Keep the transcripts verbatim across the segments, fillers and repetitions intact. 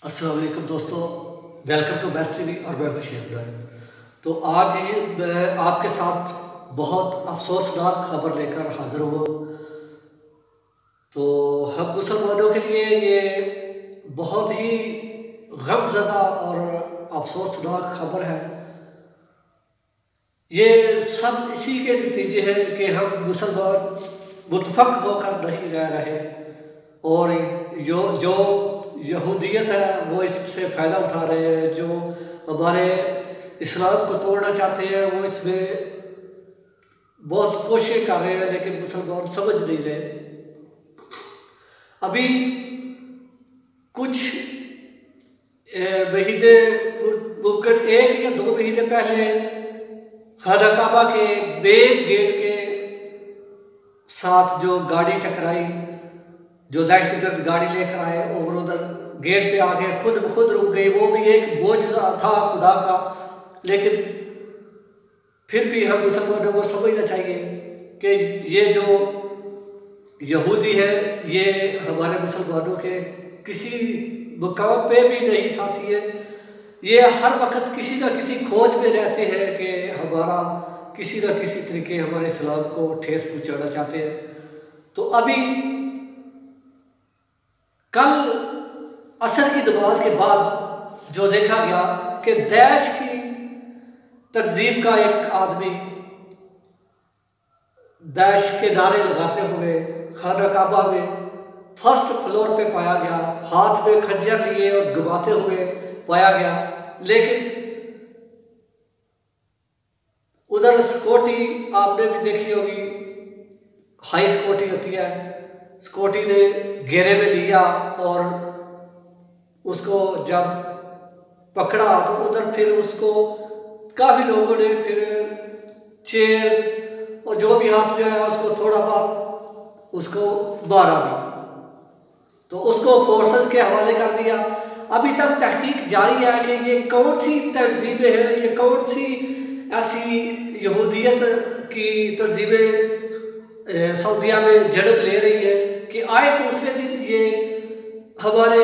अस्सलाम वालेकुम दोस्तों, वेलकम टू बेस्ट टीवी और मैं खुशी अब्दुल। तो आज ही मैं आपके साथ बहुत अफसोसनाक खबर लेकर हाजिर हुआ। तो हम मुसलमानों के लिए ये बहुत ही गमज़दा और अफसोसनाक खबर है। ये सब इसी के नतीजे हैं कि हम मुसलमान मुतफक होकर नहीं रह रहे और जो जो यहूदियत है वो इससे फ़ायदा उठा रहे हैं। जो हमारे इस्लाम को तोड़ना चाहते हैं वो इसमें बहुत कोशिश कर रहे हैं, लेकिन मुसलमान समझ नहीं रहे। अभी कुछ महीने मुमकिन एक या दो महीने पहले खाना काबा के मेन गेट के साथ जो गाड़ी टकराई, जो दहशतगर्द गाड़ी लेकर आए और उधर गेट पे आके खुद खुद रुक गई। वो भी एक मोजज़ा था खुदा का, लेकिन फिर भी हम मुसलमानों को समझना चाहिए कि ये जो यहूदी है ये हमारे मुसलमानों के किसी मुकाम पे भी नहीं साथी है। ये हर वक्त किसी न किसी खोज में रहते हैं कि हमारा किसी न किसी तरीके हमारे इस्लाम को ठेस पहुंचाना चाहते हैं। तो अभी कल असर की नमाज के बाद जो देखा गया कि दैश की तंजीम का एक आदमी दैश के नारे लगाते हुए खाना काबा में फर्स्ट फ्लोर पे पाया गया, हाथ में खंजर लिए और घुमाते हुए पाया गया। लेकिन उधर सिक्योरिटी आपने भी देखी होगी, हाई सिक्योरिटी होती है, सिक्योरिटी ने घेरे में लिया और उसको जब पकड़ा तो उधर फिर उसको काफ़ी लोगों ने फिर चेयर और जो भी हाथ में आया उसको थोड़ा बहुत उसको मारा भी, तो उसको फोर्सेस के हवाले कर दिया। अभी तक तहकीक जारी है कि ये कौन सी तंजीमें हैं, ये कौन सी ऐसी यहूदियत की तंजीमें सऊदीया में जन्म ले रही है कि आए दूसरे दिन ये हमारे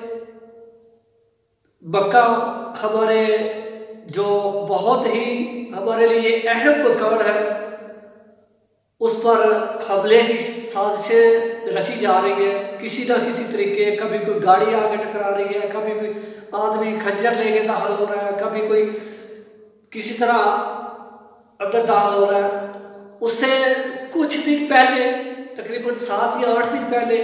मक्का, हमारे जो बहुत ही हमारे लिए अहम मकान है, उस पर हमले की साजिशें रची जा रही है किसी न किसी तरीके। कभी कोई गाड़ी आगे टकरा रही है, कभी कोई आदमी खंजर लेके दाखिल हो रहा है, कभी कोई किसी तरह अंदर दाखिल हो रहा है। उससे कुछ दिन पहले, तकरीबन सात या आठ दिन पहले,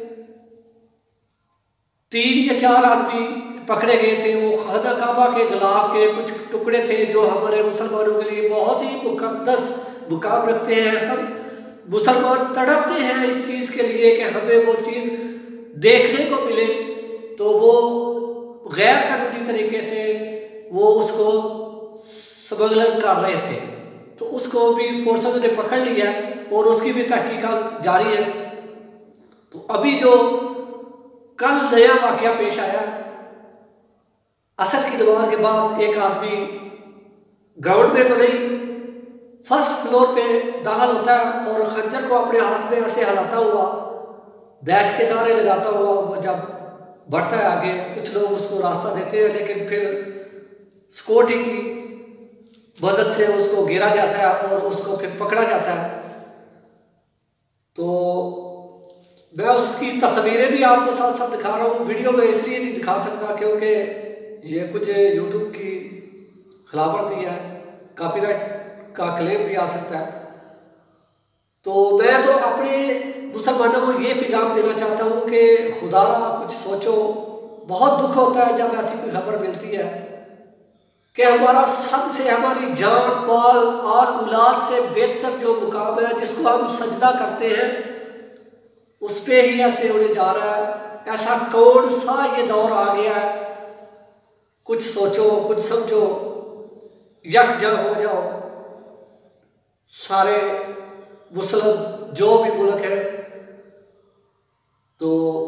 तीन या चार आदमी पकड़े गए थे। वो खाना काबा के गिलाफ के कुछ टुकड़े थे जो हमारे मुसलमानों के लिए बहुत ही मुकद्दस मुकाम रखते हैं। हम मुसलमान तड़पते हैं इस चीज़ के लिए कि हमें वो चीज़ देखने को मिले, तो वो गैर कानूनी तरीके से वो उसको स्मगलिंग कर रहे थे, तो उसको भी फोर्सेस ने पकड़ लिया और उसकी भी तहकीकात जारी है। तो अभी जो कल नया वाकया पेश आया, असर की नमाज के बाद एक आदमी ग्राउंड में तो नहीं, फर्स्ट फ्लोर पे दाखिल होता है और खंजर को अपने हाथ में ऐसे हिलाता हुआ, दैश के नारे लगाता हुआ वो जब बढ़ता है आगे, कुछ लोग उसको रास्ता देते हैं, लेकिन फिर सिक्योरिटी की मदद से उसको घेरा जाता है और उसको फिर पकड़ा जाता है। तो मैं उसकी तस्वीरें भी आपको साथ साथ दिखा रहा हूँ। वीडियो में इसलिए नहीं दिखा सकता क्योंकि ये कुछ यूट्यूब की खिलाफवर्जी है, कॉपीराइट का क्लेम भी आ सकता है। तो मैं तो अपने मुसलमानों को ये पैगाम देना चाहता हूँ कि खुदा कुछ सोचो। बहुत दुख होता है जब ऐसी कोई खबर मिलती है कि हमारा सबसे, हमारी जान माल और औलाद से बेहतर जो मुकाम है, जिसको हम सजदा करते हैं, उस पे ही ऐसे होने जा रहा है। ऐसा कौन सा ये दौर आ गया है? कुछ सोचो, कुछ समझो, यकजह हो जाओ सारे मुस्लिम जो भी मुल्क है। तो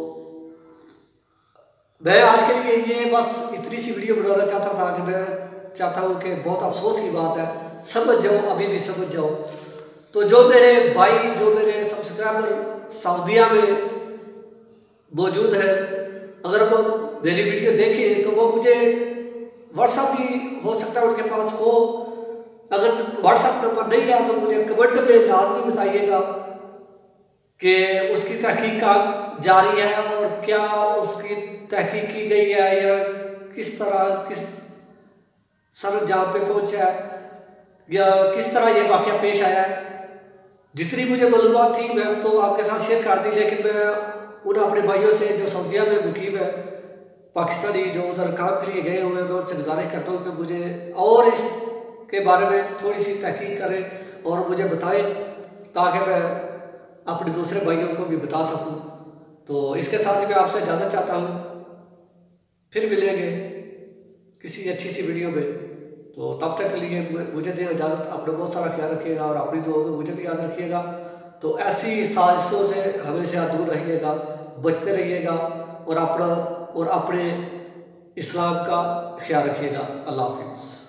मैं आज के लिए ये बस इतनी सी वीडियो बनाना चाहता था कि मैं चाहता हूँ कि बहुत अफसोस की बात है, समझ जाओ, अभी भी समझ जाओ। तो जो मेरे भाई, जो मेरे सब्सक्राइबर सऊदीया में मौजूद है, अगर वो मेरी वीडियो देखे तो वो मुझे व्हाट्सअप भी हो सकता है उनके पास हो, अगर व्हाट्सअप नंबर नहीं है तो मुझे कमेंट में लाजमी बताइएगा कि उसकी तहकीक जारी है और क्या उसकी तहकीक की गई है या किस तरह किस सरंजाम पे पहुंचा है या किस तरह ये वाक़या पेश आया है। जितनी मुझे मालूमात थी मैं तो आपके साथ शेयर कर दी, लेकिन मैं उन अपने भाइयों से जो सऊदीया में मुकीम है पाकिस्तानी जो उधर काम के लिए गए हुए हैं, मैं उनसे गुजारिश करता हूँ कि मुझे और इसके बारे में थोड़ी सी तहकीक करें और मुझे बताएं ताकि मैं अपने दूसरे भाइयों को भी बता सकूं। तो इसके साथ ही मैं आपसे इजाज़त चाहता हूं, फिर मिलेंगे किसी अच्छी सी वीडियो में। तो तब तक के लिए मुझे दें इजाज़त। अपना बहुत सारा ख्याल रखिएगा और अपनी दुआ में मुझे भी याद रखिएगा। तो ऐसी साजिशों से हमेशा दूर रहिएगा, बचते रहिएगा और अपना और अपने इस्लाम का ख्याल रखिएगा। अल्लाह हाफिज़।